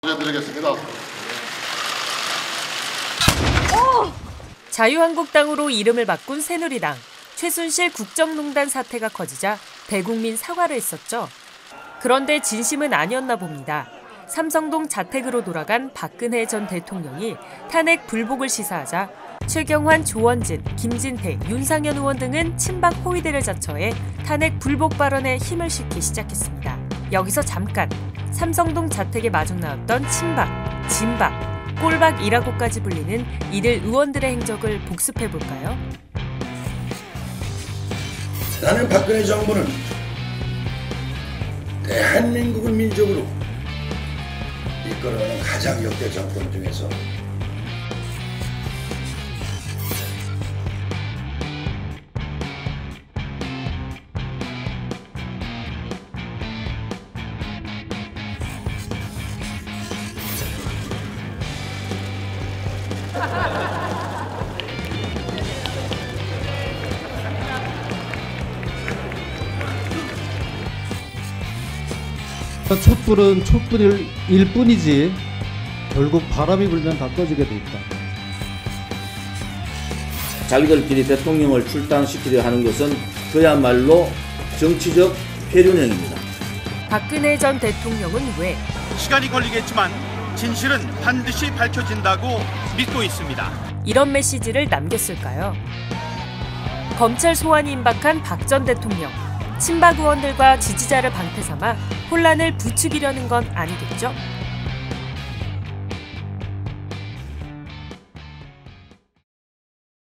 드리겠습니다. 자유한국당으로 이름을 바꾼 새누리당. 최순실 국정농단 사태가 커지자 대국민 사과를 했었죠. 그런데 진심은 아니었나 봅니다. 삼성동 자택으로 돌아간 박근혜 전 대통령이 탄핵 불복을 시사하자 최경환, 조원진, 김진태, 윤상현 의원 등은 친박 호위대를 자처해 탄핵 불복 발언에 힘을 싣기 시작했습니다. 여기서 잠깐 삼성동 자택에 마중 나왔던 친박, 진박, 꼴박이라고까지 불리는 이들 의원들의 행적을 복습해볼까요? 나는 박근혜 정부는 대한민국을 민족으로 이끌어가는 가장 역대 정권 중에서 촛불은 촛불일 뿐이지 결국 바람이 불면 다 꺼지게 돼 있다. 자기들끼리 대통령을 출당시키려 하는 것은 그야말로 정치적 폐륜행입니다. 박근혜 전 대통령은 왜? 시간이 걸리겠지만 진실은 반드시 밝혀진다고 믿고 있습니다. 이런 메시지를 남겼을까요? 검찰 소환이 임박한 박 전 대통령. 친박 의원들과 지지자를 방패 삼아 혼란을 부추기려는 건 아니겠죠?